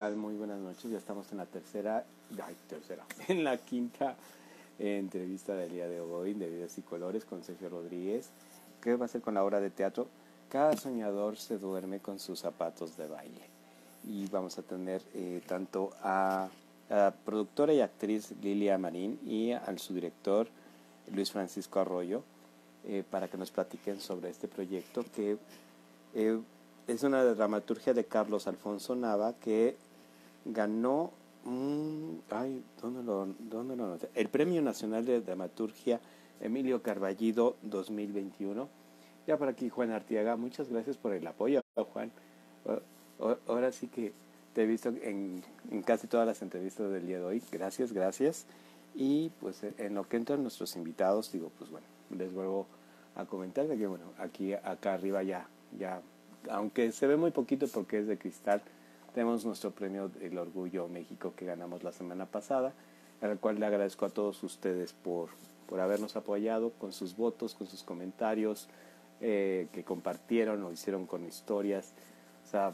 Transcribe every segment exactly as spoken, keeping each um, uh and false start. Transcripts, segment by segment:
Muy buenas noches, ya estamos en la tercera, ay, tercera, en la quinta eh, entrevista del día de hoy de Vidas y Colores con Sergio Rodríguez, que va a ser con la obra de teatro Cada soñador se duerme con sus zapatos de baile. Y vamos a tener eh, tanto a la productora y actriz Lilia Marín y al su director Luis Francisco Arroyo eh, para que nos platiquen sobre este proyecto que eh, es una dramaturgia de Carlos Alfonso Nava que ganó un, ay, ¿dónde lo, dónde lo noté? El Premio Nacional de Dramaturgia Emilio Carballido dos mil veintiuno. Ya por aquí Juan Artiaga, muchas gracias por el apoyo, Juan. Ahora sí que te he visto en, en casi todas las entrevistas del día de hoy. Gracias, gracias. Y pues en lo que entran nuestros invitados, digo, pues bueno, les vuelvo a comentar de que bueno, aquí acá arriba ya, ya, aunque se ve muy poquito porque es de cristal, tenemos nuestro premio El Orgullo México que ganamos la semana pasada, al cual le agradezco a todos ustedes por, por habernos apoyado con sus votos, con sus comentarios, eh, que compartieron o hicieron con historias. O sea,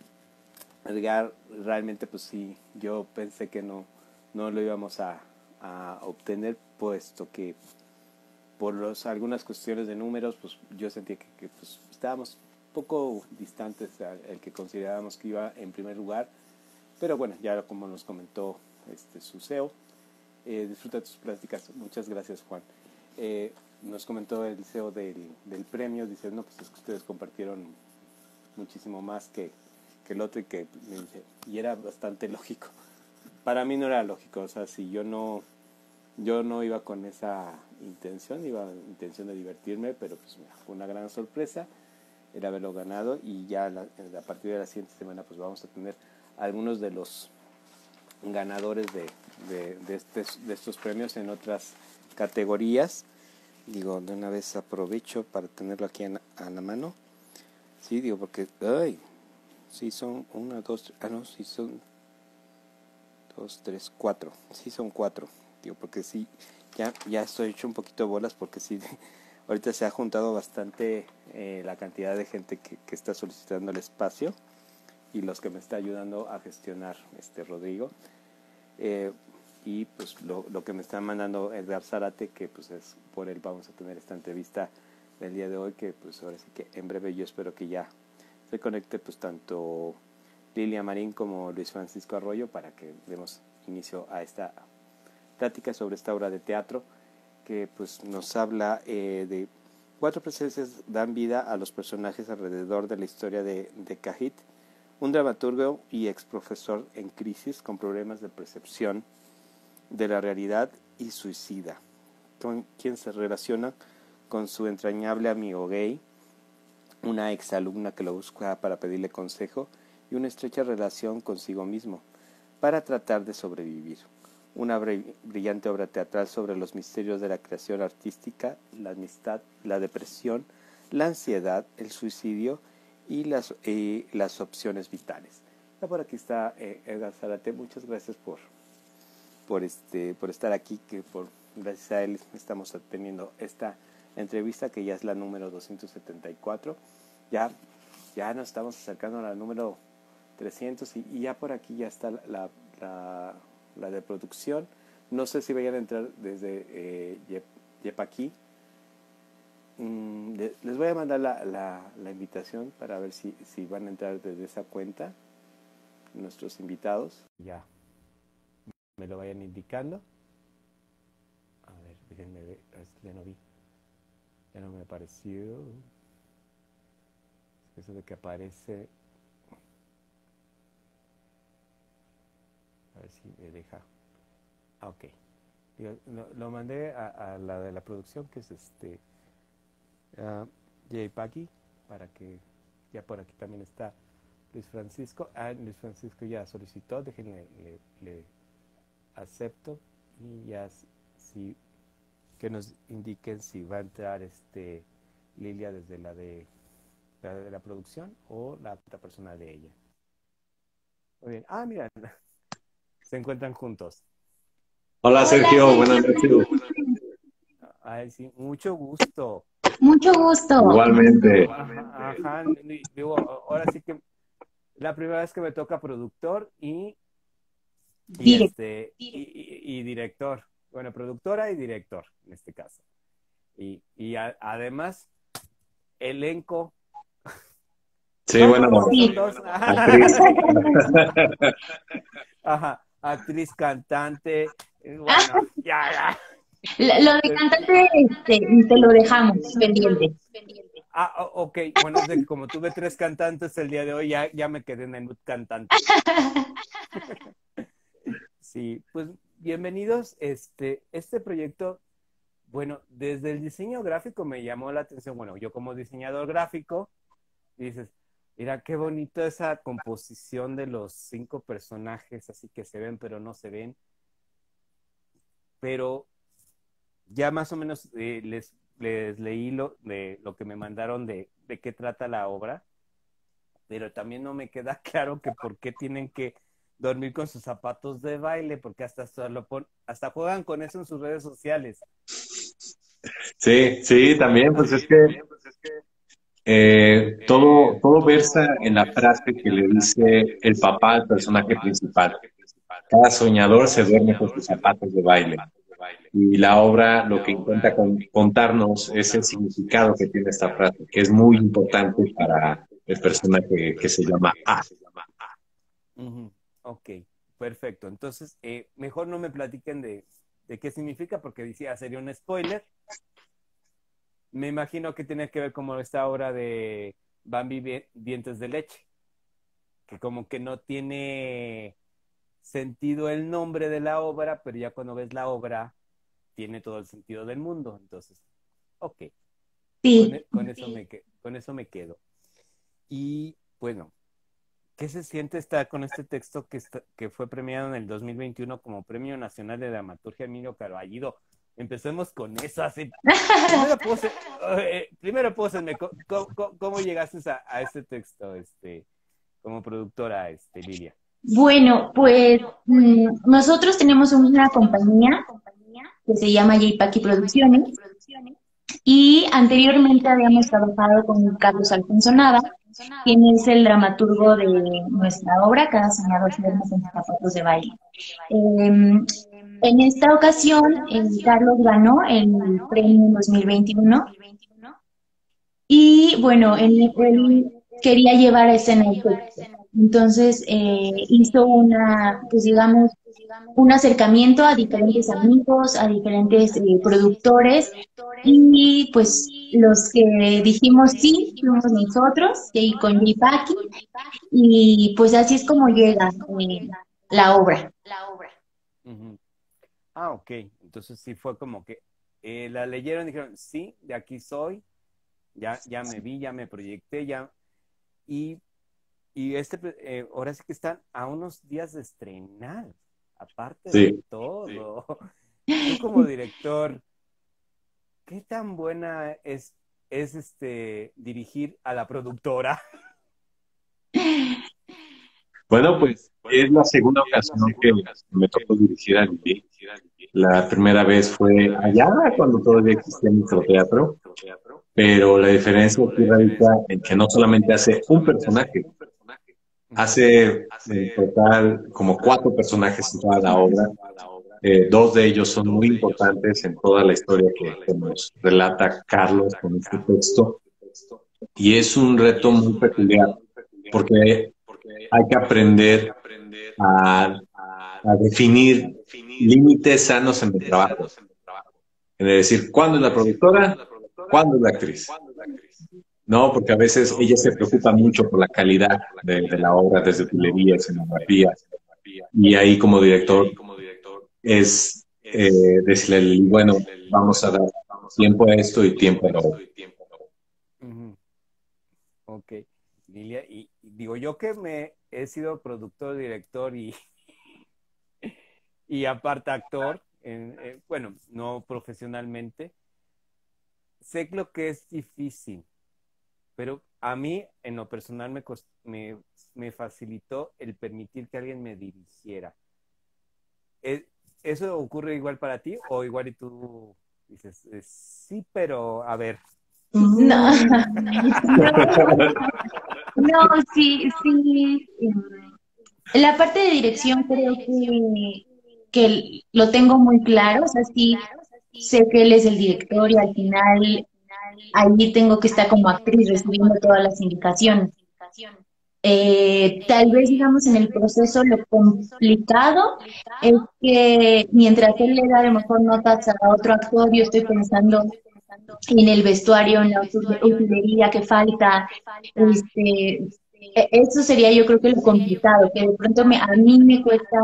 Edgar, realmente pues sí, yo pensé que no, no lo íbamos a, a obtener, puesto que por los, algunas cuestiones de números, pues yo sentía que, que pues, estábamos poco distantes el que considerábamos que iba en primer lugar, pero bueno, ya como nos comentó este su C E O, eh, disfruta tus pláticas. Muchas gracias, Juan. Eh, nos comentó el C E O del, del premio, dice, no, pues es que ustedes compartieron muchísimo más que, que el otro, y que me dice, y era bastante lógico. Para mí no era lógico, o sea, si yo no yo no iba con esa intención, iba con intención de divertirme, pero pues mira, fue una gran sorpresa el haberlo ganado, y ya la, a partir de la siguiente semana pues vamos a tener algunos de los ganadores de, de, de, estes, de estos premios en otras categorías. Digo, de una vez aprovecho para tenerlo aquí en, a la mano. Sí, digo, porque, ay, sí son una, dos, ah no, sí son dos, tres, cuatro, sí son cuatro, digo, porque sí, ya, ya estoy hecho un poquito de bolas, porque sí, ahorita se ha juntado bastante eh, la cantidad de gente que, que está solicitando el espacio y los que me está ayudando a gestionar este Rodrigo, eh, y pues lo, lo que me está mandando Edgar Zárate, que pues es por él vamos a tener esta entrevista del día de hoy, que pues ahora sí que en breve yo espero que ya se conecte pues tanto Lilia Marín como Luis Francisco Arroyo para que demos inicio a esta plática sobre esta obra de teatro que pues nos habla eh, de cuatro presencias dan vida a los personajes alrededor de la historia de, de Cahit, un dramaturgo y ex profesor en crisis con problemas de percepción de la realidad y suicida, con quien se relaciona con su entrañable amigo gay, una ex alumna que lo busca para pedirle consejo y una estrecha relación consigo mismo para tratar de sobrevivir. Una brillante obra teatral sobre los misterios de la creación artística, la amistad, la depresión, la ansiedad, el suicidio y las, eh, las opciones vitales. Ya por aquí está eh, Edgar Zárate. Muchas gracias por, por, este, por estar aquí, que por gracias a él estamos teniendo esta entrevista que ya es la número doscientos setenta y cuatro. Ya, ya nos estamos acercando a la número trescientos, y, y ya por aquí ya está la, la, la de producción. No sé si vayan a entrar desde eh, Yep, Yepaki. Mm, de, les voy a mandar la, la, la invitación para ver si, si van a entrar desde esa cuenta nuestros invitados. Ya me lo vayan indicando. A ver, déjenme ver, ya no vi, ya no me apareció. Eso de que aparece, a ver si me deja. Ah, ok. Lo, lo mandé a, a la de la producción, que es este uh, J Paki, para que ya por aquí también está Luis Francisco. Ah, Luis Francisco ya solicitó, déjenle, le, le acepto, y ya si que nos indiquen si va a entrar este Lilia desde la de la de la producción o la otra persona de ella. Muy bien. Ah, mira, se encuentran juntos. Hola Sergio, buenas noches. Ay, sí, mucho gusto. Mucho gusto. Igualmente. Ajá, ajá, digo, ahora sí que la primera vez que me toca productor y, y Direct. este y, y- y director. Bueno, productora y director en este caso. Y, y a- además, elenco. Sí, No, bueno, no, no, Sí. son dos. actriz. Ajá, actriz, cantante. eh, Bueno, ya, ya. Lo lo de Eh, cantante, este, te lo dejamos pendiente. Ah, o- ok, bueno, es de que como tuve tres cantantes el día de hoy, ya, ya me quedé en el mood cantante. Sí, pues bienvenidos. Este, este proyecto, bueno, desde el diseño gráfico me llamó la atención. Bueno, yo como diseñador gráfico, dices, mira qué bonito esa composición de los cinco personajes, así que se ven pero no se ven. Pero ya más o menos eh, les, les leí lo, de, lo que me mandaron de, de qué trata la obra, pero también no me queda claro que por qué tienen que dormir con sus zapatos de baile, porque hasta, solo pon, hasta juegan con eso en sus redes sociales. Sí, sí, también, pues es que eh, todo, todo versa en la frase que le dice el papá al personaje principal. Cada soñador se duerme con sus zapatos de baile. Y la obra lo que intenta con- contarnos es el significado que tiene esta frase, que es muy importante para el personaje que se llama A. Uh-huh. Ok, perfecto. Entonces, eh, mejor no me platiquen de, de qué significa, porque decía, sería un spoiler. Me imagino que tiene que ver como esta obra de Bambi Dientes de Leche, que como que no tiene sentido el nombre de la obra, pero ya cuando ves la obra tiene todo el sentido del mundo. Entonces, ok, con, Sí. e, con, eso, me, con eso me quedo. Y bueno, ¿qué se siente estar con este texto que, está, que fue premiado en el dos mil veintiuno como Premio Nacional de Dramaturgia Emilio Carballido? Empecemos con eso. Así. Primero, pose, eh, primero pósenme, ¿cómo, cómo, cómo llegaste a, a este texto este, como productora, este, Lilia? Bueno, pues mm, nosotros tenemos una compañía que se llama J-Paki Producciones y anteriormente habíamos trabajado con Carlos Alfonso Nava, quien es el dramaturgo de nuestra obra, Cada soñador se duerme con sus zapatos de baile. Eh, en esta ocasión, eh, Carlos ganó el premio dos mil veintiuno y bueno, él, él quería llevar a escena el texto. Entonces eh, hizo una, pues digamos, un acercamiento a diferentes amigos, a diferentes eh, productores y pues los que dijimos sí, fuimos nosotros, y con J Paki, y pues así es como llega eh, la obra. Uh-huh. Ah, ok. Entonces sí fue como que eh, la leyeron y dijeron, sí, de aquí soy, ya, ya me vi, ya me proyecté, ya. Y, y este, eh, ahora sí que están a unos días de estrenar, aparte de Sí. todo. Tú como director, ¿qué tan buena es, es este dirigir a la productora? Bueno, pues es la segunda ocasión que me tocó dirigir a Lili. La primera vez fue allá, cuando todavía existía microteatro, pero la diferencia aquí radica en que no solamente hace un personaje, hace en total como cuatro personajes en toda la obra. Eh, dos de ellos son muy importantes en toda la historia que, que nos relata Carlos con este texto, y es un reto muy peculiar porque hay que aprender a, a definir límites sanos en el trabajo. Es decir, ¿cuándo es la productora? ¿Cuándo es la actriz? No, porque a veces ella se preocupa mucho por la calidad de, de la obra, desde utilería, escenografía, y ahí como director es eh, decirle, bueno, vamos a dar tiempo a esto y tiempo a lo otro. Uh-huh. Ok, Lilia, y, y digo yo que me he sido productor, director y, y aparte actor, en, eh, bueno, no profesionalmente, sé lo que es difícil, pero a mí en lo personal me, me, me facilitó el permitir que alguien me dirigiera. ¿Eso ocurre igual para ti o igual y tú dices, eh, sí, pero a ver? No, no, no, sí, sí. En la parte de dirección creo que, que lo tengo muy claro, o sea, sí sé que él es el director y al final allí tengo que estar como actriz recibiendo todas las indicaciones. Eh, tal vez, digamos, en el proceso lo complicado es que mientras él le da a lo mejor notas a otro actor, yo estoy pensando en el vestuario, en la util- utilería que falta, este, e- eso sería yo creo que lo complicado, que de pronto me, a mí me cuesta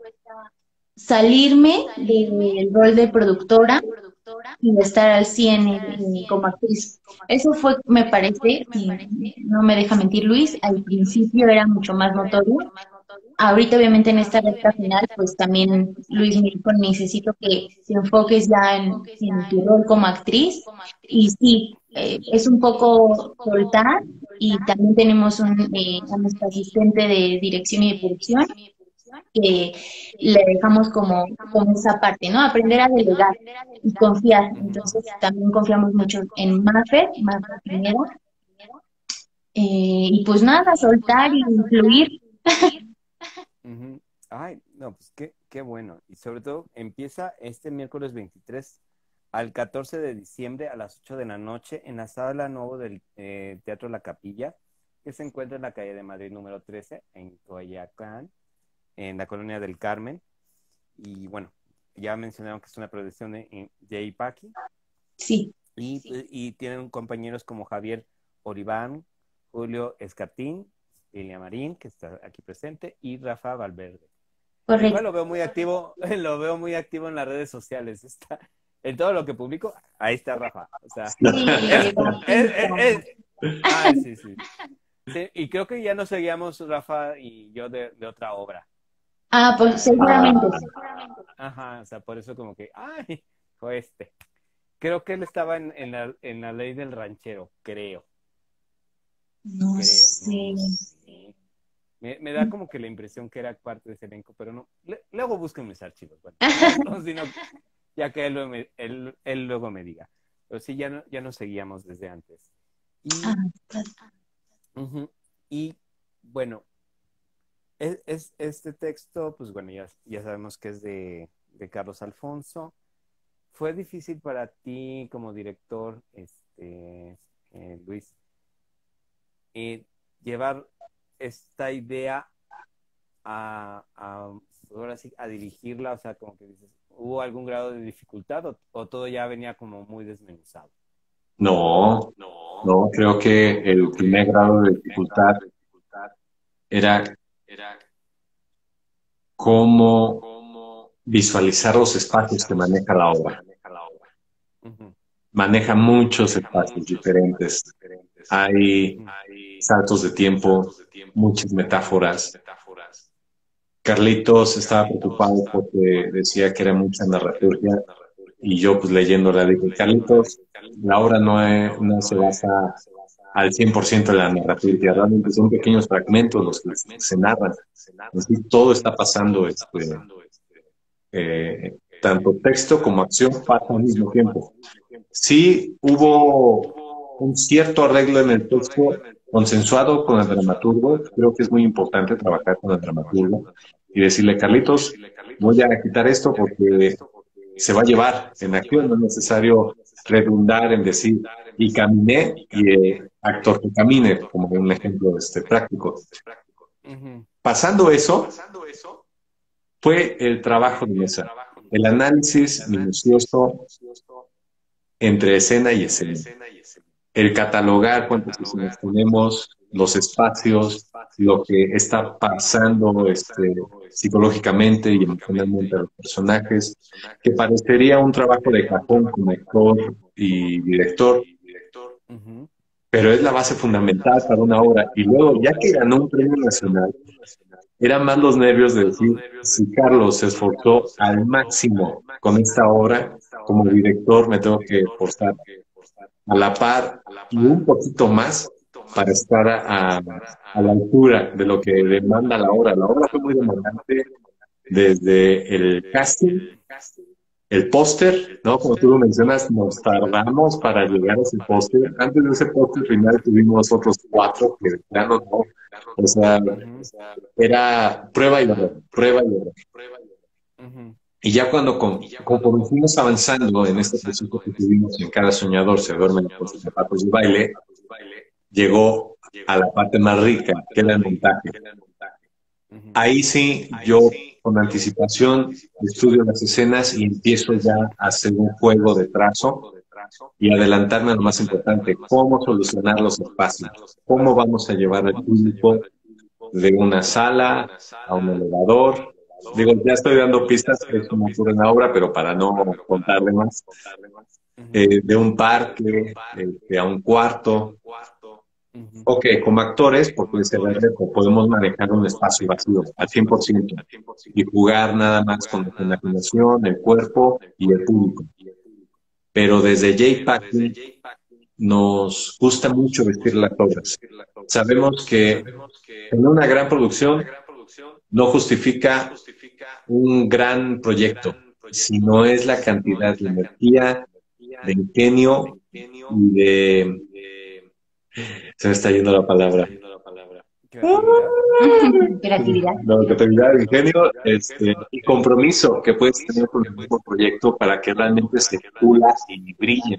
salirme del rol de productora y estar al cien en- en- como actriz. Eso fue, me parece, y no me deja mentir Luis, al principio era mucho más notorio. Ahorita, obviamente, en esta recta final, pues también Luis me dijo, necesito que te enfoques ya en, en tu rol como actriz. Y sí, eh, es un poco soltar. Y también tenemos un, eh, a nuestro asistente de dirección y de producción, que le dejamos como, como esa parte, ¿no? Aprender a delegar y confiar. Ujú. Entonces, también confiamos mucho en Mafer, Mafer primero. Eh, y pues nada, soltar y fluir. Ujú. Ay, no, pues qué, qué bueno. Y sobre todo empieza este miércoles veintitrés al catorce de diciembre a las ocho de la noche en la sala nuevo del eh, Teatro La Capilla, que se encuentra en la calle de Madrid número trece, en Coyoacán, en la colonia del Carmen. Y bueno, ya mencionaron que es una producción de Jay Paki. Sí, Y, y tienen compañeros como Javier Oribán, Julio Escartín, Lilia Marín, que está aquí presente, y Rafa Valverde, el cual correcto. lo veo muy activo, lo veo muy activo en las redes sociales. Está, en todo lo que publico, ahí está Rafa. O sea, es, Sí, es, es, bastante. es- ah, sí, sí. Sí, y creo que ya nos seguíamos Rafa y yo de, de otra obra. Ah, O pues sea, seguramente Ah, sí. ajá, o sea, por eso como que, ay, fue este. Creo que él estaba en, en la, en la ley del ranchero, creo, No creo, no, sé. no sé. Me, me da como que la impresión que era parte de ese elenco, pero no. Le- luego busquen mis archivos, bueno. No, sino, ya que él, lo me- él, él luego me diga. Pero sí, ya, no, ya nos seguíamos desde antes. Ah, Y, pues, ujú, y bueno, es, es- este texto, pues bueno, ya, ya sabemos que es de, de Carlos Alfonso. ¿Fue difícil para ti como director, este, eh, Luis, eh, llevar esta idea a, a, ahora sí, a dirigirla? O sea, como que dices, ¿hubo algún grado de dificultad o, o todo ya venía como muy desmenuzado? no, no, creo que el primer grado de dificultad era cómo visualizar los espacios que maneja la obra. Ujú, Maneja muchos espacios diferentes. Hay ujú, saltos de tiempo, muchas metáforas. Carlitos estaba preocupado porque decía que era mucha narrativa y yo pues leyéndola dije, Carlitos, la obra no, es- no se basa al cien por ciento en la narrativa, realmente son pequeños fragmentos los que se narran. Así todo está pasando, este, eh, tanto texto como acción pasa al mismo tiempo. Sí hubo un cierto arreglo en el texto consensuado con el dramaturgo. Creo que es muy importante trabajar con el dramaturgo y decirle, Carlitos, voy a quitar esto porque se va a llevar en acción, no es necesario redundar en decir y caminé y eh, actor que camine, como un ejemplo este, práctico. ujú, Pasando eso, fue el trabajo de mesa, el análisis minucioso entre escena y escena, el catalogar cuántas escenas tenemos, los espacios, lo que está pasando este, psicológicamente y emocionalmente a los personajes, que parecería un trabajo de cajón como actor y director, ujú, pero es la base fundamental para una obra. Y luego, ya que ganó un premio nacional, eran más los nervios de decir, si Carlos se esforzó al máximo con esta obra, como director me tengo que esforzar a la par y un poquito más para estar a, a, a la altura de lo que demanda la obra. La obra fue muy demandante desde el casting, el póster, ¿no? Como tú lo mencionas, nos tardamos para llegar a ese póster. Antes de ese póster final tuvimos otros cuatro que de plano no. O sea, Ujú, era prueba y error, prueba y error. ujú. Y ya cuando con- conforme fuimos avanzando en este proceso que tuvimos en Cada Soñador se duermen con sus zapatos de baile, llegó a la parte más rica, que era el montaje. Ujú. Ahí sí, yo con anticipación estudio las escenas y empiezo ya a hacer un juego de trazo y adelantarme a lo más importante, cómo solucionar los espacios, cómo vamos a llevar al público de una sala a un elevador. Digo, ya estoy dando pistas que eso no ocurre en la obra, pero para no contarle más, Ujú, eh, de un parque, este, a un cuarto. ujú. Ok, como actores, por ese reto, podemos manejar un espacio vacío al cien por ciento y jugar nada más con la imaginación, el cuerpo y el público. Pero desde J-Packing nos gusta mucho vestir las obras. Sabemos que en una gran producción no justifica un gran proyecto, sino es la cantidad de energía, de ingenio y de... Se me está yendo la palabra. Creatividad. Creatividad. No, creatividad, ingenio, este, y compromiso que puedes tener con el mismo proyecto para que realmente se pula y brille.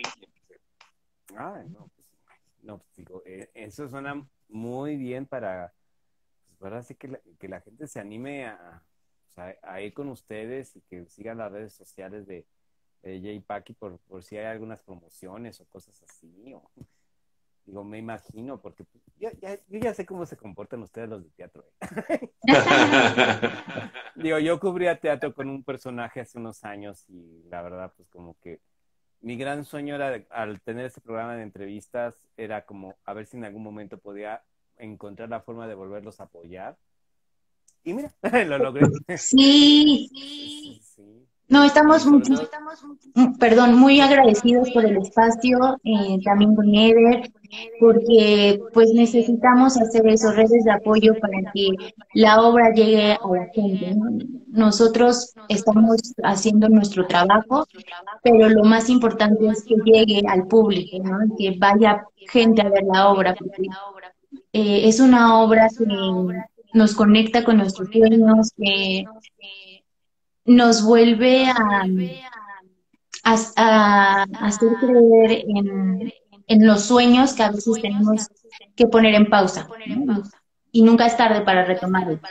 Ah, no, pues, no, pues, digo, eh, eso suena muy bien para, pues, para así que la, que la gente se anime a, o sea, a ir con ustedes y que sigan las redes sociales de, de J-Packy por, por si hay algunas promociones o cosas así. O, digo, me imagino, porque pues, ya, ya, yo ya sé cómo se comportan ustedes los de teatro. ¿Eh? Digo, yo cubría teatro con un personaje hace unos años y la verdad, pues como que mi gran sueño era, de- al tener este programa de entrevistas, era como a ver si en algún momento podía encontrar la forma de volverlos a apoyar. Y mira, lo logré. Sí, Sí, sí. no, Y, y estamos sobre mucho, todo, mm, perdón, muy agradecidos por el espacio, eh, también con Eder, porque pues necesitamos hacer esos redes de apoyo para que la obra llegue a la gente, ¿no? Nosotros estamos haciendo nuestro trabajo, pero lo más importante es que llegue al público, ¿no? Que vaya gente a ver la obra, porque eh, es una obra que nos conecta con nuestros sueños, que nos vuelve a, a, a hacer creer en, en los sueños que a veces tenemos que poner en pausa, ¿no? Y nunca es tarde para retomarlos.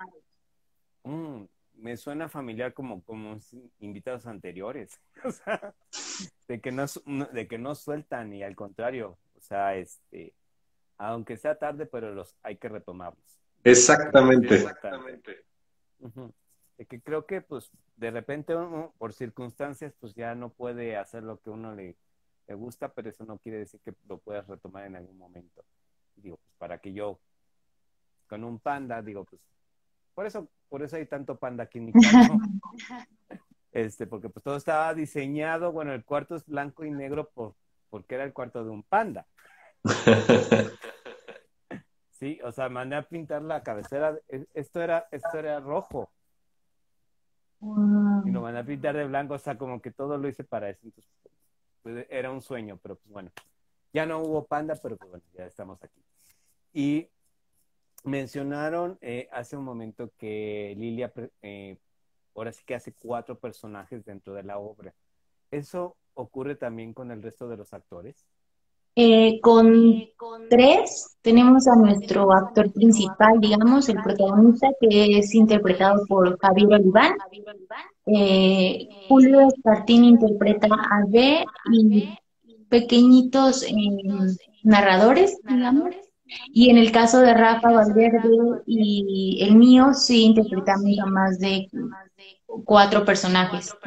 mm, me suena familiar como, como invitados anteriores. O sea, de que no, su- no- de que no sueltan y al contrario, o sea, este, aunque sea tarde, pero los hay que retomarlos. Eso creo que es Exactamente. importante. Ujú. De que creo que, pues, de repente uno, por circunstancias, pues ya no puede hacer lo que uno le, le gusta, pero eso no quiere decir que lo puedas retomar en algún momento. Digo, pues, para que yo, con un panda, digo, pues, por eso, por eso hay tanto panda aquí en mi cuarto. Este, porque pues todo estaba diseñado, bueno, el cuarto es blanco y negro por, porque era el cuarto de un panda. Sí, o sea, mandé a pintar la cabecera, e- esto era, esto era rojo, y lo Wow. mandé a pintar de blanco, o sea, como que todo lo hice para eso. Entonces, pues, era un sueño, pero pues bueno, ya no hubo panda, pero pues bueno, ya estamos aquí. Y mencionaron eh, hace un momento que Lilia, eh, ahora sí que hace cuatro personajes dentro de la obra. ¿Eso ocurre también con el resto de los actores? Eh, con tres tenemos a nuestro actor principal, digamos, el protagonista, que es interpretado por Javier Oliván. Eh, Julio Espartín interpreta a B y pequeñitos eh, narradores, digamos. Y en el caso de Rafa Valverde y el mío, sí interpretamos a más de cuatro personajes.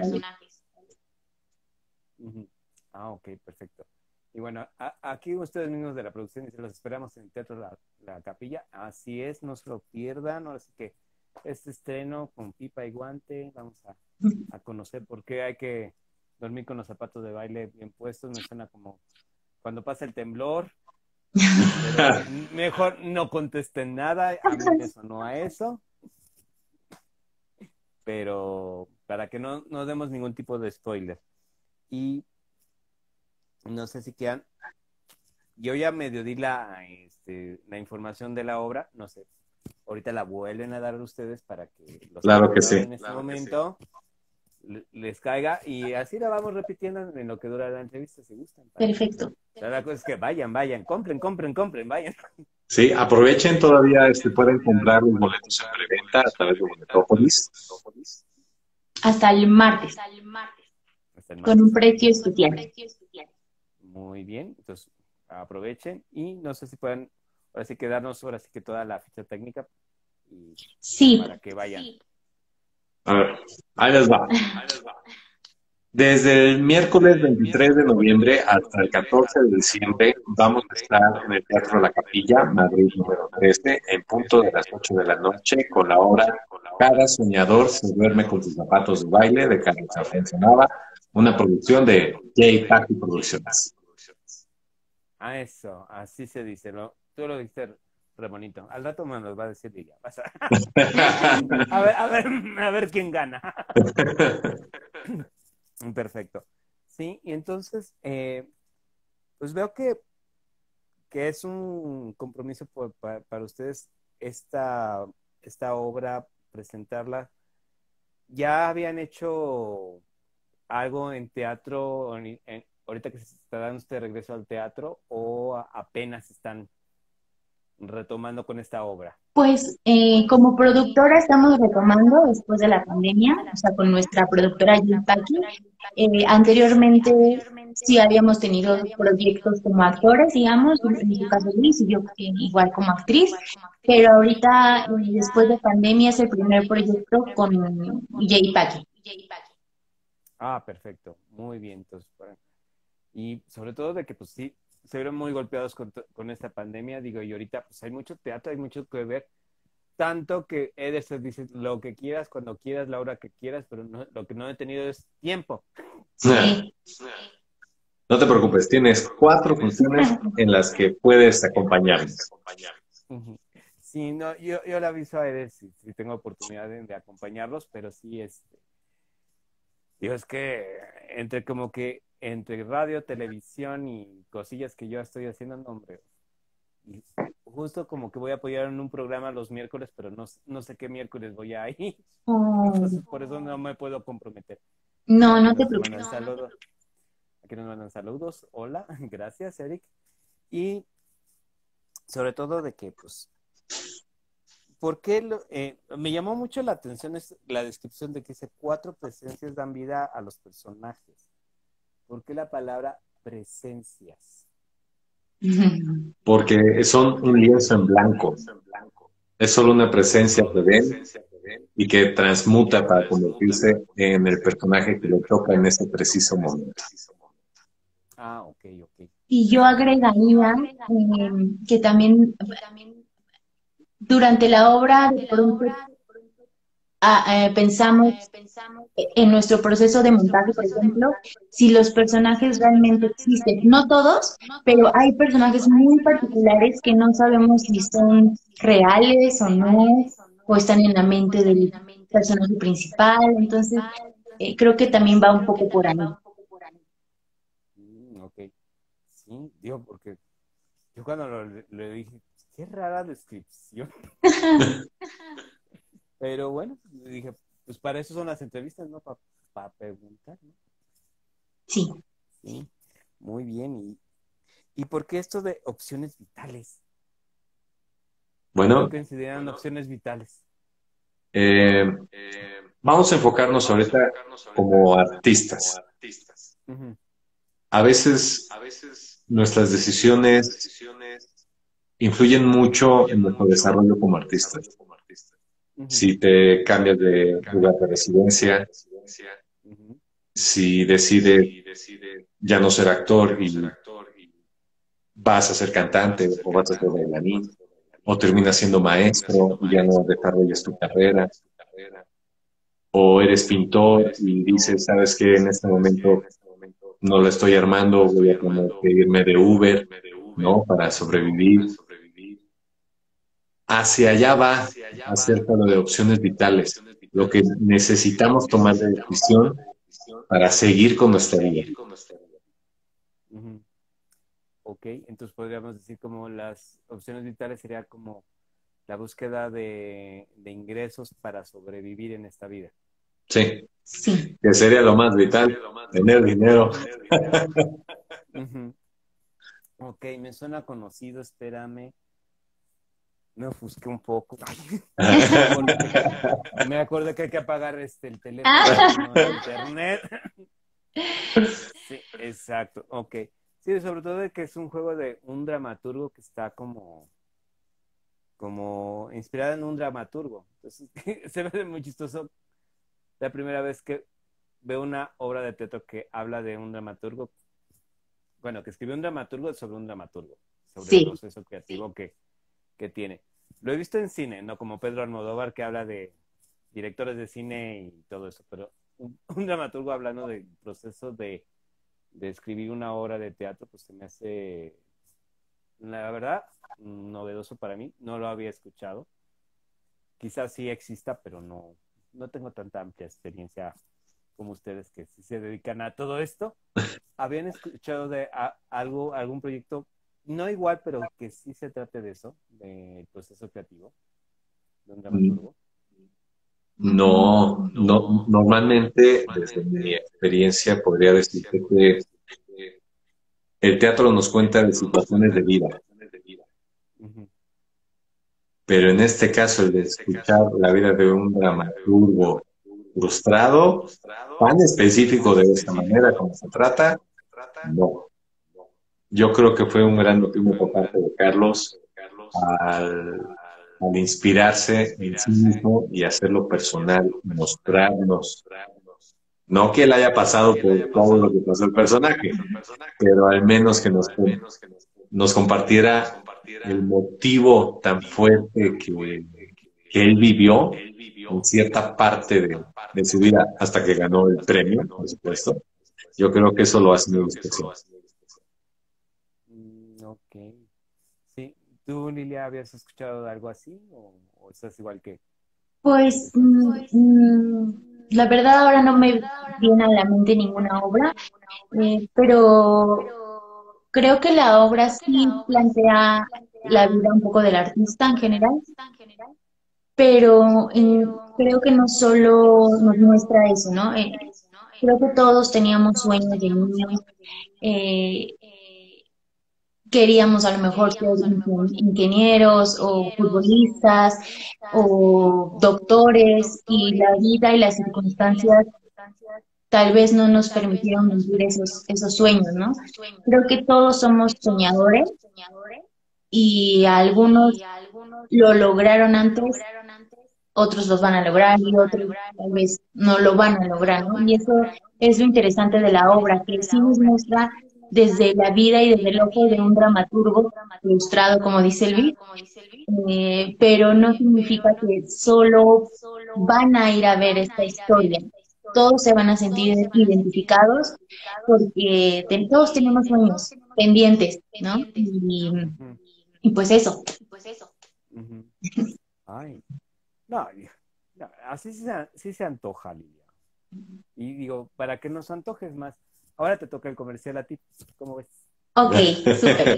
Ujú. Ah, ok, perfecto. Y bueno, a- aquí ustedes mismos de la producción dicen, los esperamos en el Teatro La, La Capilla. Así es, no se lo pierdan. Ahora sí que este estreno con pipa y guante, vamos a, a conocer por qué hay que dormir con los zapatos de baile bien puestos. Me suena como cuando pasa el temblor, pero mejor no contesten nada. A mí me sonó a eso, pero para que no, no demos ningún tipo de spoiler. Y no sé si quieran, yo ya medio di la, este, la información de la obra, no sé, ahorita la vuelven a dar a ustedes para que los Claro que que sí. en este claro momento sí. les caiga, y así la vamos repitiendo en lo que dura la entrevista, si gustan. Perfecto. La cosa es que vayan, vayan, compren, compren, compren, vayan. Sí, aprovechen todavía, este, pueden comprar los boletos en preventa a través de Boletópolis. Hasta el martes. Hasta el martes. Con un precio especial. Muy bien, entonces aprovechen y no sé si pueden ahora sí que darnos ahora sí que toda la ficha técnica y sí. Para que vayan. Sí. A ver, ahí les va. Ahí les va. Desde el miércoles veintitrés de noviembre hasta el catorce de diciembre vamos a estar en el Teatro La Capilla, Madrid número trece, en punto de las ocho de la noche, con la obra Cada soñador se duerme con sus zapatos de baile, de Carlos Alfonso Nava, una producción de J-Packy Producciones. Ah, eso, así se dice, ¿no? Tú lo dijiste re bonito. Al rato me lo va a decir Lidia. Vas a... a ver, a ver, a ver quién gana. Perfecto. Sí, y entonces, eh, pues veo que, que es un compromiso por, para, para ustedes esta, esta obra, presentarla. ¿Ya habían hecho algo en teatro, en, en, ahorita que se está dando este regreso al teatro, o a, apenas están retomando con esta obra? Pues eh, como productora estamos retomando después de la pandemia, o sea, con nuestra productora J-Packy. Eh, anteriormente sí habíamos tenido proyectos como actores, digamos, en su caso Luis y yo eh, igual como actriz, pero ahorita eh, después de pandemia es el primer proyecto con J-Packy. Ah, perfecto, muy bien. Entonces, y sobre todo de que pues sí, se vieron muy golpeados con, con esta pandemia, digo, y ahorita pues hay mucho teatro, hay mucho que ver, tanto que Ederson dice lo que quieras, cuando quieras, la hora que quieras, pero no, lo que no he tenido es tiempo. Sí. No te preocupes, tienes cuatro funciones en las que puedes acompañarnos. Sí, no, yo, yo le aviso a Eder si, si tengo oportunidad de, de acompañarlos, pero sí, este, digo, es que entre como que entre radio, televisión y cosillas que yo estoy haciendo, no, hombre. Y justo como que voy a apoyar en un programa los miércoles, pero no, no sé qué miércoles voy a ir. Oh. Entonces, por eso no me puedo comprometer. No, no te preocupes. Saludos. Aquí nos mandan saludos. Hola, gracias, Eric. Y sobre todo de que, pues, ¿por qué lo, eh, me llamó mucho la atención es la descripción de que dice cuatro presencias dan vida a los personajes? ¿Por qué la palabra presencias? Porque son un lienzo en blanco. Es solo una presencia que ven y que transmuta para convertirse en el personaje que le toca en ese preciso momento. Ah, ok, ok. Y yo agregaría eh, que también durante la obra de pronto Ah, eh, pensamos en nuestro proceso de montaje, por ejemplo, si los personajes realmente existen. No todos, pero hay personajes muy particulares que no sabemos si son reales o no, o están en la mente del personaje principal. Entonces, eh, creo que también va un poco por ahí. Mm, ok. Sí, digo, porque yo cuando lo, le dije, qué rara descripción. Pero bueno, dije, pues para eso son las entrevistas, ¿no? Para pa preguntar, ¿no? Sí. Sí, muy bien. ¿Y, ¿y por qué esto de opciones vitales? Bueno. ¿Por qué consideran bueno, opciones vitales? Eh, eh, vamos a enfocarnos vamos ahorita, a enfocarnos ahorita como artistas. Como artistas. Uh-huh. A veces, a veces nuestras decisiones, nuestras decisiones influyen mucho influyen en nuestro mucho desarrollo como artistas. Uh-huh. Si te cambias de lugar de residencia, uh-huh. si decides ya no ser actor y vas a ser cantante o vas a ser bailarín, o terminas siendo maestro y ya no desarrollas tu carrera, o eres pintor y dices, sabes que en este momento no la estoy armando, voy a tener que irme de Uber, ¿no? Para sobrevivir. Hacia allá va acerca de opciones vitales. lo que necesitamos tomar de decisión para seguir con nuestra vida. Ujú. Ok, entonces podríamos decir como las opciones vitales sería como la búsqueda de, de ingresos para sobrevivir en esta vida. Sí, Sí. que sería lo más vital, tener dinero. Ujú. Ok, me suena conocido, espérame. Me ofusqué un poco. Me acordé que, me acordé que hay que apagar este, el teléfono, no el internet. Sí, exacto. Ok. Sí, sobre todo de que es un juego de un dramaturgo que está como, como inspirado en un dramaturgo. Entonces, se me hace muy chistoso la primera vez que veo una obra de teatro que habla de un dramaturgo, bueno, que escribió un dramaturgo sobre un dramaturgo, sobre el Sí. proceso creativo que, que tiene. Lo he visto en cine, no como Pedro Almodóvar, que habla de directores de cine y todo eso, pero un, un dramaturgo hablando del proceso de, de escribir una obra de teatro, pues se me hace, la verdad, novedoso para mí. No lo había escuchado. Quizás sí exista, pero no, no tengo tanta amplia experiencia como ustedes que sí se dedican a todo esto. ¿Habían escuchado de a, algo, algún proyecto, no igual, pero que sí se trate de eso, del proceso creativo de un dramaturgo? No, no, normalmente desde mi experiencia podría decirte que el teatro nos cuenta de situaciones de vida, Ujú. pero en este caso el de escuchar la vida de un dramaturgo frustrado, tan específico de esta manera como se trata, no. Yo creo que fue un gran motivo por parte de Carlos al, al inspirarse en sí mismo y hacerlo personal, mostrarnos. No que él haya pasado por todo lo que pasó el personaje, pero al menos que nos, nos compartiera el motivo tan fuerte que, que él vivió en cierta parte de, de su vida hasta que ganó el premio, por supuesto. Yo creo que eso lo hace muy especial. Mm, ok. Sí. ¿Tú, Lilia, habías escuchado de algo así o, o estás igual que, Pues que mm, Carlos? mm, la verdad ahora no me viene a la mente ninguna obra, eh, pero creo que la obra sí plantea la vida un poco del artista en general, pero eh, creo que no solo nos muestra eso, ¿no? Eh, creo que todos teníamos sueños de niños, eh, queríamos a lo mejor ser ingen- ingenieros o futbolistas o doctores y la vida y las circunstancias tal vez no nos permitieron cumplir esos, esos sueños, ¿no? Creo que todos somos soñadores y algunos lo lograron antes, otros los van a lograr y otros tal vez no lo van a lograr, ¿no? Y eso es lo interesante de la obra, que sí nos muestra desde la vida y desde el ojo de un dramaturgo frustrado, como dice Elvis, eh, pero no significa que solo van a ir a ver esta historia. Todos se van a sentir identificados porque te- todos tenemos sueños pendientes, ¿no? Y, Ujú, y pues eso. ujú. Ay, no, y- no, así sí se, sí se antoja, Lilia. Y digo, para que nos antojes más, ahora te toca el comercial a ti, ¿cómo ves? Ok, súper.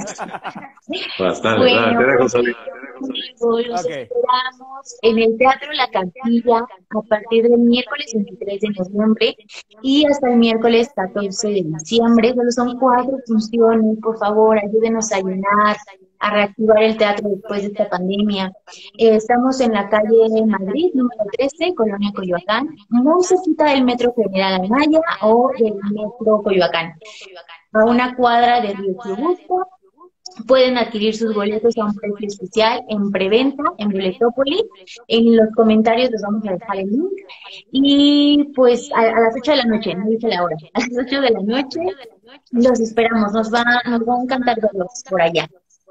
Bastante, dale, Bueno, te dejo pues salir. amigos, los Ok. esperamos en el Teatro La Cantilla a partir del miércoles veintitrés de noviembre y hasta el miércoles catorce de diciembre. Solo son cuatro funciones. Por favor, ayúdenos a llenar, a reactivar el teatro después de esta pandemia. Eh, estamos en la calle Madrid, número trece, Colonia Coyoacán, muy cerquita del Metro General Anaya o del Metro Coyoacán, a una cuadra de Río Churubusco. Pueden adquirir sus boletos a un precio especial en preventa en Boletópolis. En los comentarios les vamos a dejar el link. Y pues a, a las ocho de la noche, no dice la hora, a las ocho de la noche los esperamos. Nos va, nos va a encantar verlos por allá.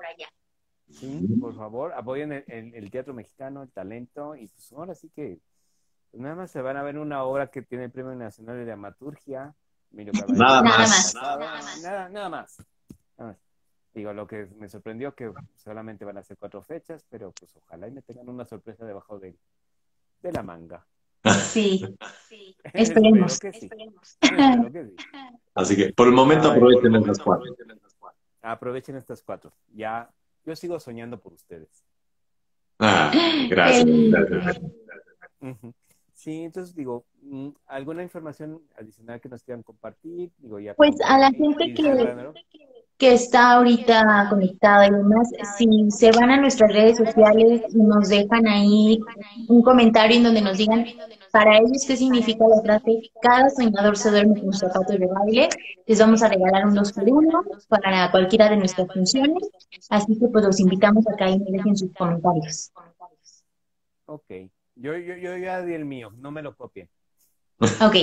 Sí, por favor, apoyen el, el- el teatro mexicano, el talento, y pues ahora sí que pues nada más se van a ver una obra que tiene el Premio Nacional de Dramaturgia, Emilio Caballero Nada el Nada año más. más. pasado, nada, nada más, nada más. Digo, lo que me sorprendió que solamente van a ser cuatro fechas, pero pues ojalá y me tengan una sorpresa debajo de, de la manga. Sí, Espero esperemos. que sí. Espero que sí. Así que por el momento Ay, aprovechen esas cuatro. aprovechen estas cuatro. Ya, yo sigo soñando por ustedes. Ah, Qué gracias, lindo. gracias. Ujú. Sí, entonces digo, mm, ¿alguna información adicional que nos quieran compartir? Digo, ya Pues como a para la i- gente ir que, cerrando. que está ahorita conectada y demás, si se van a nuestras redes sociales y nos dejan ahí un comentario en donde nos digan para ellos qué significa la frase cada soñador se duerme con sus zapatos de baile, les vamos a regalar un dos por uno para cualquiera de nuestras funciones, así que pues los invitamos a que ahí me dejen sus comentarios. Ok, yo, yo, yo ya di el mío, no me lo copien. Ok,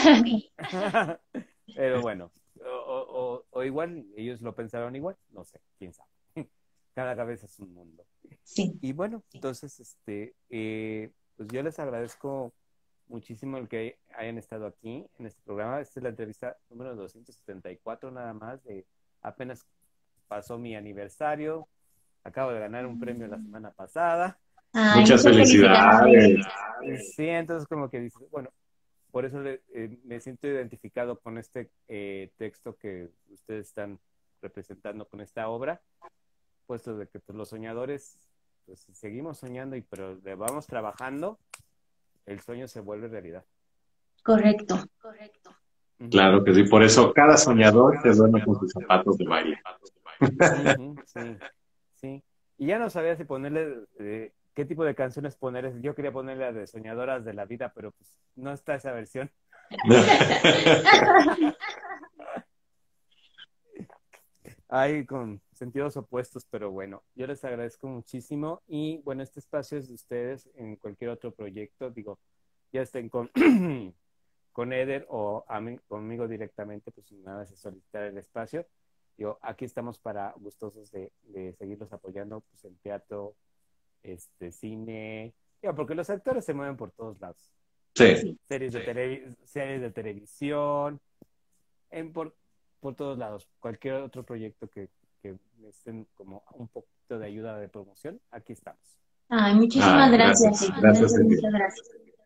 Pero bueno, o, o- o- o igual ellos lo pensaron igual, no sé, quién sabe. Cada cabeza es un mundo. sí, Y bueno, entonces, este, eh, pues yo les agradezco muchísimo el que hayan estado aquí en este programa. Esta es la entrevista número doscientos setenta y cuatro nada más, de apenas pasó mi aniversario, acabo de ganar un premio la semana pasada. ay, Muchas muchas felicidades. felicidades. Sí, entonces como que dices, bueno, por eso le- eh, me siento identificado con este eh, texto que ustedes están representando con esta obra, puesto de que pues, los soñadores, pues si seguimos soñando y pero le vamos trabajando, el sueño se vuelve realidad. Correcto. Ujú. Claro que sí, por eso cada soñador se duerme con sus zapatos de baile. Ujú, sí, sí. Y ya no sabía si ponerle, eh, qué tipo de canciones poner. Yo quería ponerle la de Soñadoras de la Vida, pero pues no está esa versión. Hay con sentidos opuestos, pero bueno, yo les agradezco muchísimo y bueno, este espacio es de ustedes en cualquier otro proyecto, digo, ya estén con, con Eder o a mí, conmigo directamente, pues nada, es solicitar el espacio. Digo, aquí estamos para gustosos de, de seguirlos apoyando pues, en teatro, este, cine, digo, porque los actores se mueven por todos lados. Sí, Series de, tele, series de televisión, en por, por todos lados. Cualquier otro proyecto que, que estén como un poquito de ayuda de promoción, aquí estamos. Ay, muchísimas ah, gracias. gracias, gracias, Muchas, Ceci. muchas gracias.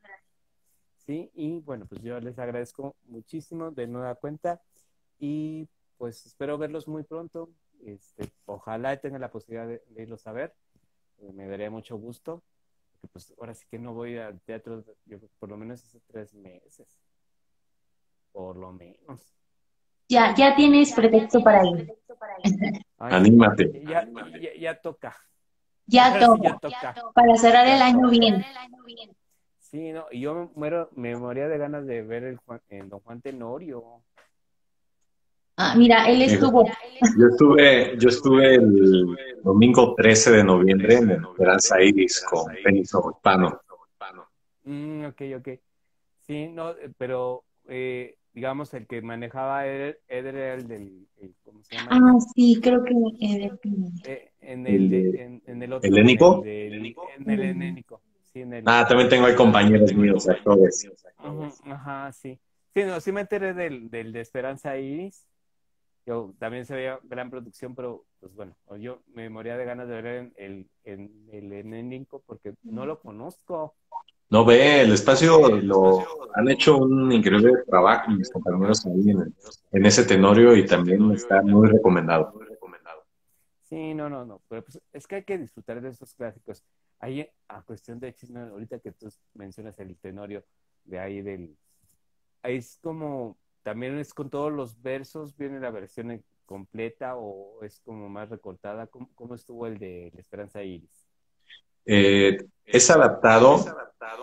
Sí, y bueno, pues yo les agradezco muchísimo de nueva cuenta y pues espero verlos muy pronto. Este, ojalá tengan la posibilidad de, de irlos a ver. Eh, me daría mucho gusto. Porque pues ahora sí que no voy al teatro, yo creo que por lo menos hace tres meses. Por lo menos. Ya, ya tienes pretexto para ir. Ay, sí, Anímate. ya, ya, ya toca. Ya Ahora sí toca, ya toca. para cerrar el Ya año toca. bien. Sí, no, y yo me muero, me moría de ganas de ver el, Juan- el Don Juan Tenorio. Ah, mira, él Hijo, estuvo. Yo estuve, yo estuve el domingo trece de noviembre en el Esperanza Iris con Penny Hispano. Mm, ok, ok. Sí, no, eh, pero eh, digamos el que manejaba Eder, Eder era el del, el- ¿cómo se llama? Ah, El, sí, creo que eh, eh, en el de, ¿El en, en el otro, en el helénico? del, en el helénico. Sí, en el, Ah, también tengo ahí compañeros míos, actores. ujú, ajá, sí. Sí, no, sí me enteré del, del de Esperanza Iris. Yo también se veía gran producción, pero pues bueno, yo me moría de ganas de ver en el, en el helénico porque no lo conozco. No ve, el espacio lo han hecho un increíble trabajo mis compañeros ahí en, en ese tenorio y también está muy recomendado. Sí, no, no, no, pero pues es que hay que disfrutar de esos clásicos. Ahí, a cuestión de chisme, ahorita que tú mencionas el Tenorio, de ahí del... Ahí es como, también es con todos los versos, viene la versión en- completa o es como más recortada. ¿Cómo, cómo estuvo el de La Esperanza Iris? Eh, es adaptado,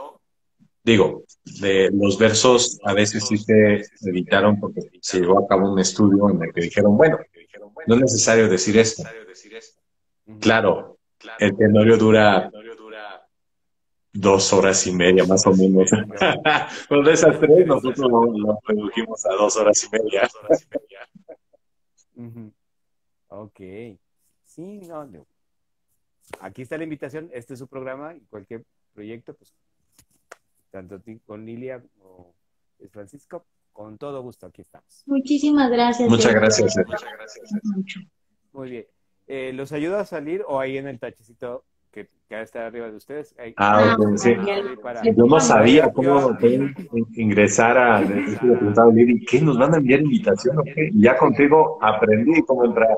digo, de los versos a veces sí se editaron porque se llevó a cabo un estudio en el que dijeron, bueno, no es necesario decir esto. Ujú. Claro, el tenorio dura dos horas y media más o menos. Pues de esas tres nosotros lo, lo redujimos a dos horas y media. Ujú. Ok. Sí, no, no. Aquí está la invitación, este es su programa y cualquier proyecto, pues tanto ti- con Lilia o Francisco, con todo gusto, aquí estamos. muchísimas gracias, Muchas Sergio. gracias. Mucho. Muy bien. Eh, ¿los ayudo a salir o ahí en el tachecito que, que ha de estar arriba de ustedes. Ahí, Ah, Ah, ok, sí. ahí para, le Yo no ponemos. yo, sabía yo, cómo, cómo ingresar a, de hecho, le preguntaba a Lili, ¿qué nos van a enviar invitación o qué? Y ya contigo aprendí cómo entrar.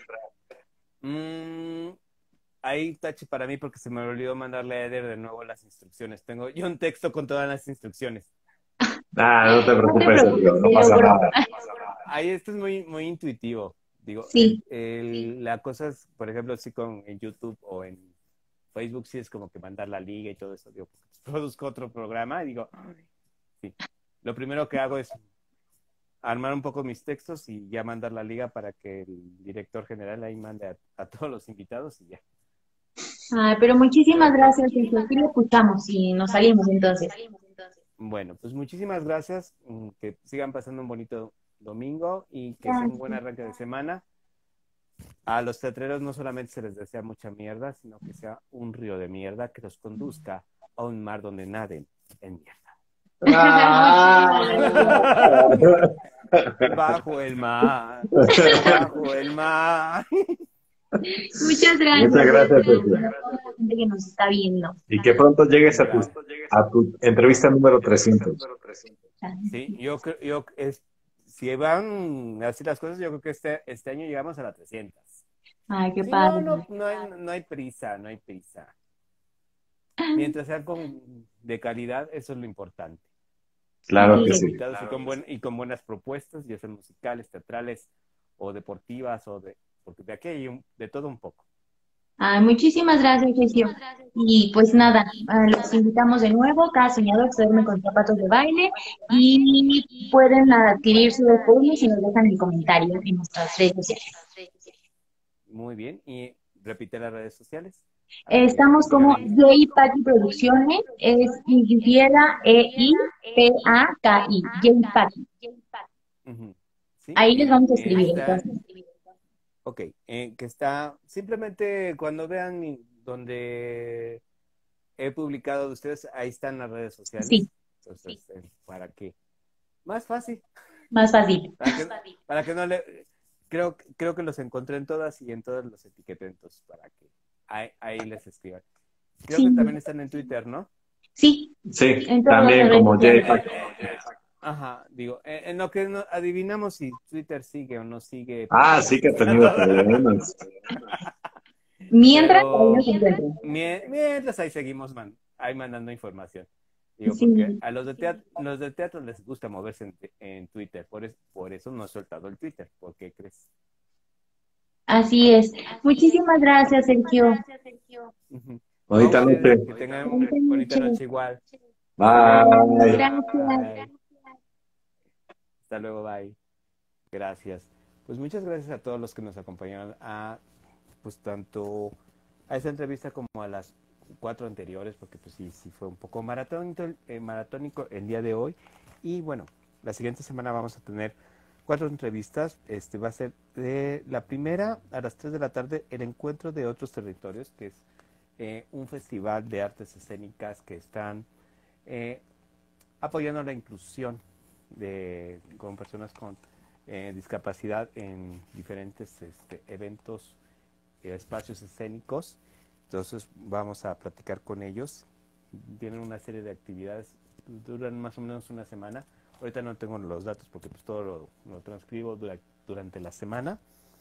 mm, ahí tache para mí porque se me olvidó mandarle a Eder de nuevo las instrucciones. Tengo yo un texto con todas las instrucciones. Ah, no te No te preocupes, preocupes, Sergio, no te pasa logro. nada. Ahí esto es muy, muy intuitivo. Digo, el, Sí. el, la cosa es, por ejemplo, sí con en YouTube o en Facebook sí es como que mandar la liga y todo eso. Digo, pues, produzco otro programa y digo, "Ay, sí. Lo primero que hago es armar un poco mis textos y ya mandar la liga para que el director general ahí mande a, a todos los invitados y ya. Ah, pero muchísimas Pero pues, gracias, Sergio. Sí lo escuchamos y nos salimos entonces. bueno, pues muchísimas gracias. mm, Que sigan pasando un bonito domingo y que sea un buen Gracias. arranque de semana. A los teatreros no solamente se les desea mucha mierda, sino que sea un río de mierda que los conduzca a un mar donde naden en Muchísimas gracias. mierda. Bajo el mar, bajo el mar. Muchas gracias, Muchas gracias, Sergio. Sergio. Y a toda la gente que nos está viendo. Y que pronto llegues a tu, Gracias. a tu entrevista número trescientos. Sí, yo creo, yo es, si van así las cosas, yo creo que este, este año llegamos a las trescientas. Ay, qué Si no, padre. no, no hay, no hay prisa, no hay prisa. Mientras sean con, de calidad, eso es lo importante. Y Claro buenos que Sí. sí. invitados y, con buen, y con buenas propuestas, ya sean musicales, teatrales o deportivas, o de, porque de aquí hay un- de todo un poco. Ay, muchísimas gracias, Sergio. Y pues nada, ah, los invitamos de nuevo. Cada soñador se duerme con zapatos de baile y pueden adquirir su D F M si nos dejan el comentario en nuestras redes sociales. Muy bien. Y repite las redes sociales para que Estamos sigan como ahí. J-Paki Producciones, es Y-E-I-P-A-K-I, J-Paki. Ujú. ¿Sí? Ahí les Y vamos a eh, escribir está, entonces. ok, eh, que está, simplemente cuando vean mi- donde he publicado de ustedes, ahí están las redes Sí, sociales. Entonces, eh, para que, más fácil, más fácil. para que, para que no le, creo, creo que los encontré en todas y en todas los etiqueté, entonces, para que ahí, ahí les escriban. Creo Sí, que también están en Twitter, ¿no? sí, Sí, en todas las también redes como Eh, sociales. J-Pac. eh, eh, ajá, digo, eh, en lo que no, adivinamos si Twitter sigue o no sigue Ah, sí problemas que ha está tenido todavía. problemas. Mientras, ahí Pero nos encuentran. mie- mientras ahí seguimos man, ahí mandando información. Digo, porque Sí, a los de teatro, los de teatro les gusta moverse en, en Twitter, por, es- por eso no he soltado el Twitter. ¿Por qué crees? así es. Muchísimas gracias, Sergio. Ujú. No, a Bonita ustedes, noche. que tengan Bonita bonita noche. noche igual. Igual, Bye. gracias. Bye. Hasta luego, bye. Gracias. Pues muchas gracias a todos los que nos acompañaron a, pues tanto a esa entrevista como a las cuatro anteriores, porque pues sí, sí fue un poco maratónico, eh, maratónico el día de hoy. Y bueno, la siguiente semana vamos a tener cuatro entrevistas. Este va a ser de la primera a las tres de la tarde, el encuentro de otros territorios, que es eh, un festival de artes escénicas que están eh, apoyando la inclusión de, con personas con eh, discapacidad en diferentes este, eventos, eh, espacios escénicos. Entonces vamos a platicar con ellos. Tienen una serie de actividades, duran más o menos una semana. Ahorita no tengo los datos porque pues todo lo, lo transcribo dura, durante la semana.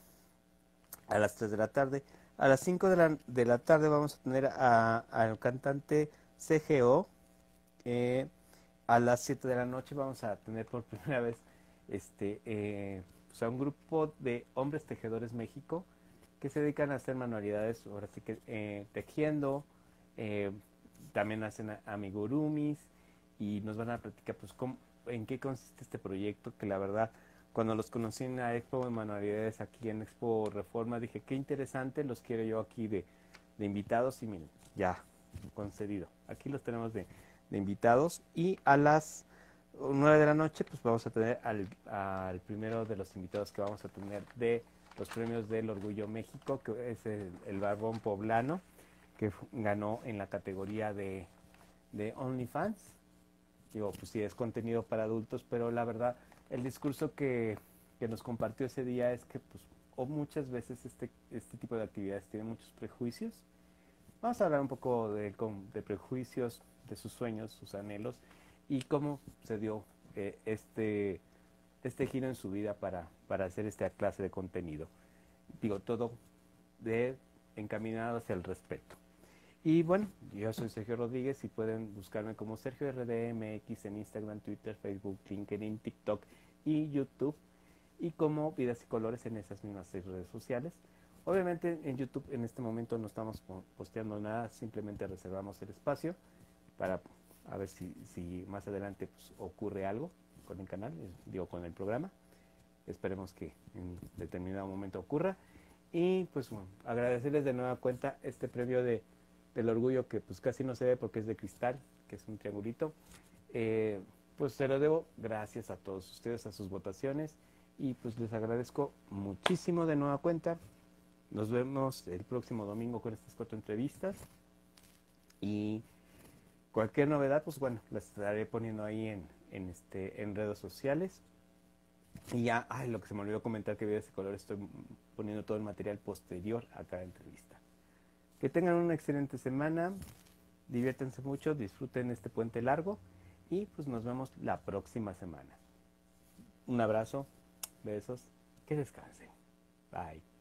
A las tres de la tarde. A las cinco de la, de la tarde vamos a tener al cantante C G O. Eh, a las siete de la noche vamos a tener por primera vez este, eh, pues a un grupo de hombres tejedores México que se dedican a hacer manualidades, ahora sí que eh, tejiendo, eh, también hacen amigurumis y nos van a platicar pues cómo, en qué consiste este proyecto, que la verdad cuando los conocí en la Expo de Manualidades aquí en Expo Reforma dije qué interesante, los quiero yo aquí de, de invitados y miren, ya concedido, aquí los tenemos de, de invitados. Y a las nueve de la noche pues vamos a tener al, al primero de los invitados que vamos a tener de los premios del Orgullo México, que es el, el Barbón Poblano, que ganó en la categoría de, de OnlyFans. Digo, pues sí, es contenido para adultos, pero la verdad, el discurso que, que nos compartió ese día es que, pues, o muchas veces este, este tipo de actividades tienen muchos prejuicios vamos a hablar un poco de, con- de prejuicios, de sus sueños, sus anhelos y cómo se dio eh, este, este giro en su vida para, para hacer esta clase de contenido. Digo, todo de, encaminado hacia el respeto. Y bueno, yo soy Sergio Rodríguez y pueden buscarme como Sergio R D M X en Instagram, Twitter, Facebook, LinkedIn, TikTok y YouTube. Y como Vidas y Colores en esas mismas seis redes sociales. Obviamente en YouTube en este momento no estamos posteando nada, simplemente reservamos el espacio para a ver si, si más adelante pues, ocurre algo con el canal, digo con el programa. Esperemos que en determinado momento ocurra. Y pues bueno, agradecerles de nueva cuenta este premio de, del orgullo que pues casi no se ve porque es de cristal, que es un triangulito. Eh, pues se lo debo gracias a todos ustedes, a sus votaciones. Y pues les agradezco muchísimo de nueva cuenta. Nos vemos el próximo domingo con estas cuatro entrevistas. Y cualquier novedad, pues bueno, las estaré poniendo ahí en, en, este, en redes sociales. Y ya, ay, lo que se me olvidó comentar que Vidas y Colores, estoy poniendo todo el material posterior a cada entrevista. Que tengan una excelente semana, diviértanse mucho, disfruten este puente largo y pues nos vemos la próxima semana. Un abrazo, besos, que descansen. Bye.